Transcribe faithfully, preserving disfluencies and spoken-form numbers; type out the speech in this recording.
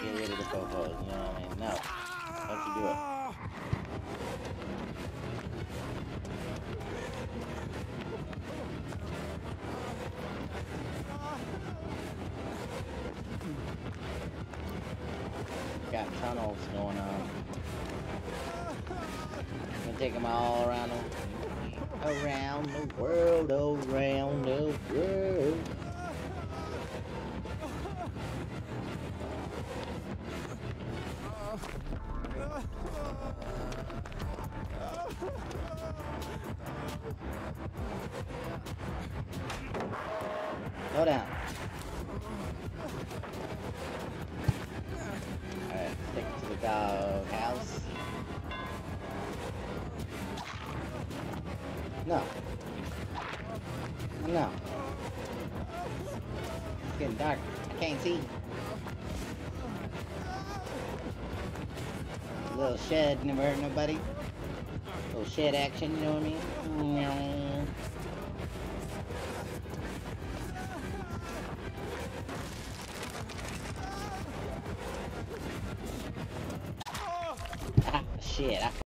get rid of the popos, you know what I mean? No. Don't you do it. Got tunnels going on. I'm gonna take them all around the, around the world, around the world. Go down. Alright, stick to the dog house. No. No. It's getting dark. I can't see. Little shed never hurt nobody. Little shed action, you know what I mean? Ah, shit. I